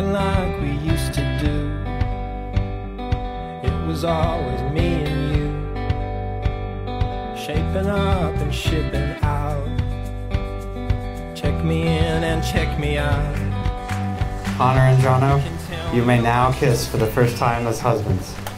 talking like we used to do. It was always me and you, shaping up and shipping out. Check me in and check me out. Connor and Jono, you may now kiss for the first time as husbands.